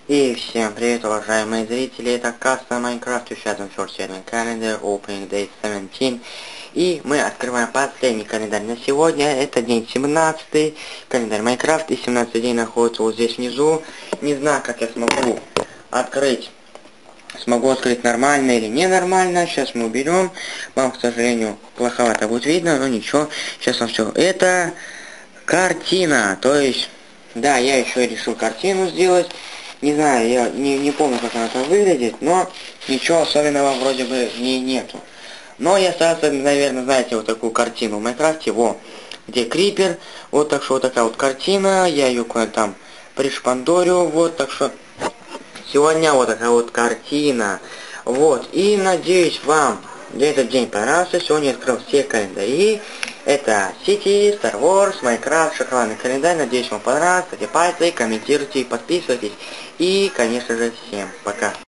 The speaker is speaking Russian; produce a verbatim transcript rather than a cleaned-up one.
И всем привет, уважаемые зрители, это Custom Minecraft Wishatum First Advent Calendar, Opening Day семнадцать. И мы открываем последний календарь на сегодня, это день семнадцатый, календарь Minecraft, и семнадцатый день находится вот здесь внизу. Не знаю, как я смогу открыть, смогу открыть нормально или ненормально, сейчас мы уберем. Вам, к сожалению, плоховато будет видно, но ничего, сейчас вам все. Это картина, то есть, да, я еще решил картину сделать. Не знаю, я не, не помню, как она там выглядит, но ничего особенного вроде бы в ней нету. Но я старался, наверное, знаете, вот такую картину в Майнкрафте, во, где крипер, вот так что вот такая вот картина, я ее куда-то там пришпандорю, вот, так что сегодня вот такая вот картина, вот, и надеюсь вам этот день понравился, сегодня я открыл все календари, это City, Star Wars, Minecraft, шоколадный календарь, надеюсь вам понравился, ставьте пальцы, комментируйте, подписывайтесь, и, конечно же, всем пока.